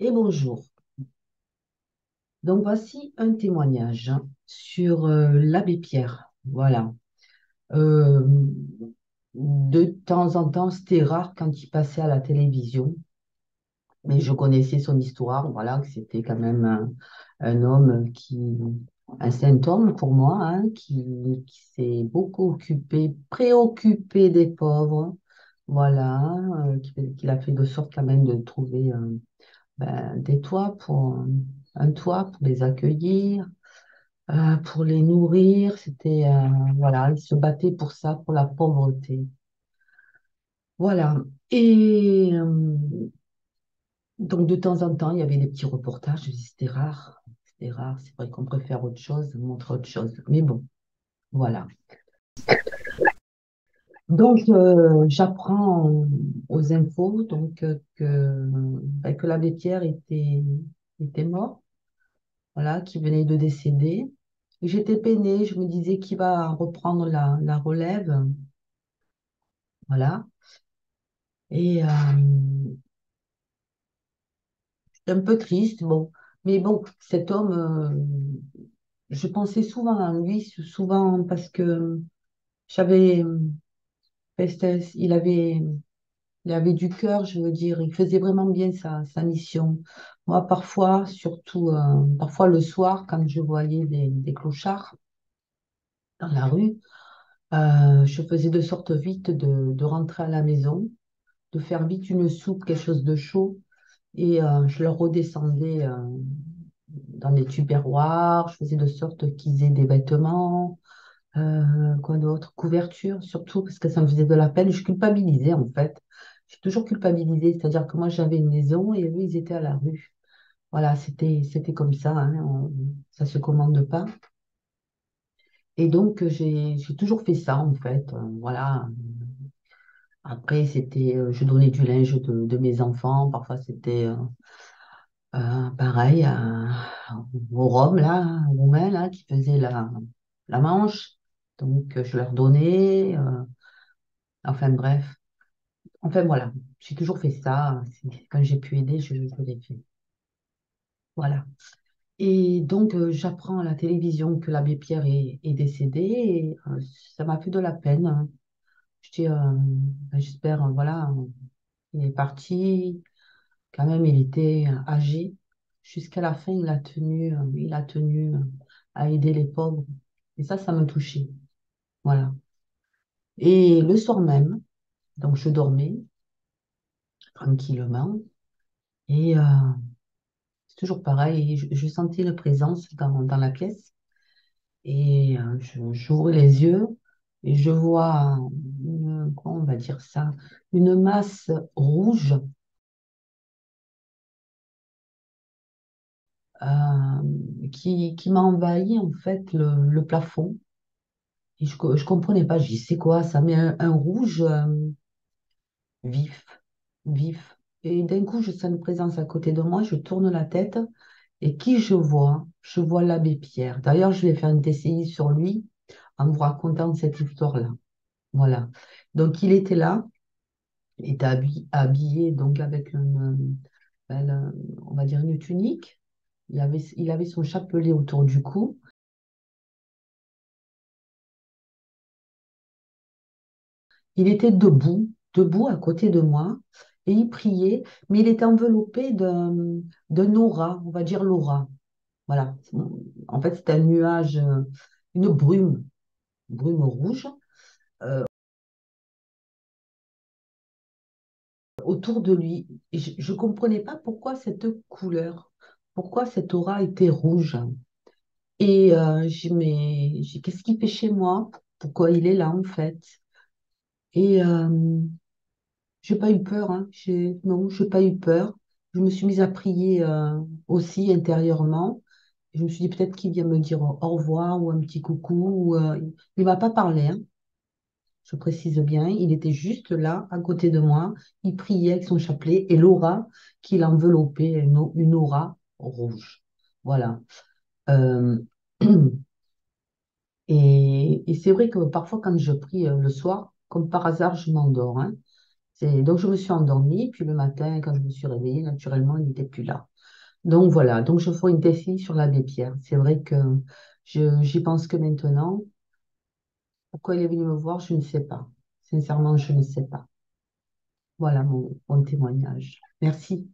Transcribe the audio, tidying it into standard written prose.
et bonjour. Donc voici un témoignage sur l'abbé Pierre. Voilà. Euh, de temps en temps, c'était rare quand il passait à la télévision, mais je connaissais son histoire. Voilà, que c'était quand même un homme un saint homme pour moi, hein, qui s'est beaucoup occupé, préoccupé des pauvres. Voilà, qu'il a fait de sorte quand même de trouver des toits un toit pour les accueillir, pour les nourrir. C'était voilà, il se battait pour ça, pour la pauvreté. Voilà. Et donc de temps en temps, il y avait des petits reportages. C'était rare. C'était rare. C'est vrai qu'on préfère autre chose, montrer autre chose. Mais bon, voilà. Donc j'apprends aux infos que l'abbé Pierre était mort. Voilà, qui venait de décéder. Et j'étais peinée, je me disais qui va reprendre la relève. Voilà. Et j'étais un peu triste, bon. Mais bon, cet homme, je pensais souvent à lui, souvent parce que j'avais, il il avait du cœur, je veux dire, il faisait vraiment bien sa mission. Moi, parfois, surtout, parfois le soir, quand je voyais des clochards dans la rue, je faisais de sorte vite de rentrer à la maison, de faire vite une soupe, quelque chose de chaud, et je leur redescendais dans des tupperwares, je faisais de sorte qu'ils aient des vêtements, quoi d'autre, couverture surtout, parce que ça me faisait de la peine, je culpabilisais en fait. J'ai toujours culpabilisé, c'est-à-dire que moi j'avais une maison et eux ils étaient à la rue. Voilà, c'était comme ça, hein, ça se commande pas. Et donc j'ai toujours fait ça en fait, voilà. Après, je donnais du linge de mes enfants. Parfois, c'était pareil aux Roms, là, aux Roumains, là, qui faisaient la manche. Donc, je leur donnais. Enfin, bref. Enfin, voilà. J'ai toujours fait ça. Quand j'ai pu aider, je l'ai fait. Voilà. Et donc, j'apprends à la télévision que l'abbé Pierre est décédé. Et ça m'a fait de la peine, hein. Je dis, j'espère, voilà, il est parti. Quand même, il était âgé. Jusqu'à la fin, il a tenu à aider les pauvres. Et ça me touchait. Voilà. Et le soir même, donc je dormais tranquillement. Et c'est toujours pareil. Je sentais une présence dans la pièce. Et j'ouvre les yeux et je vois, comment on va dire ça, une masse rouge qui m'a envahi en fait le plafond. Et je comprenais pas, je dis, c'est quoi? Ça met un rouge vif, vif. Et d'un coup, je sens une présence à côté de moi, je tourne la tête, et qui je vois? Je vois l'abbé Pierre. D'ailleurs, je vais faire une TCI sur lui en vous racontant cette histoire-là. Voilà. Donc, il était là, il était habillé donc avec on va dire une tunique. Il avait son chapelet autour du cou. Il était debout, debout à côté de moi, et il priait, mais il était enveloppé d'un aura, on va dire l'aura. Voilà. En fait, c'est un nuage, une brume rouge, autour de lui. Et je ne comprenais pas pourquoi cette couleur, pourquoi cette aura était rouge. Et qu'est-ce qu'il fait chez moi? Pourquoi il est là, en fait? Et j'ai pas eu peur, hein. Non, j'ai pas eu peur. Je me suis mise à prier aussi intérieurement. Je me suis dit peut-être qu'il vient me dire au revoir ou un petit coucou. Il m'a pas parlé, hein. Je précise bien, il était juste là, à côté de moi. Il priait avec son chapelet et l'aura qui l'enveloppait, une aura rouge. Voilà. Euh, et c'est vrai que parfois, quand je prie le soir, comme par hasard, je m'endors, hein. Donc, je me suis endormie, puis le matin, quand je me suis réveillée, naturellement, il n'était plus là. Donc voilà, donc je ferai une défi sur l'abbé Pierre. C'est vrai que j'y pense que maintenant. Pourquoi il est venu me voir, je ne sais pas. Sincèrement, je ne sais pas. Voilà mon témoignage. Merci.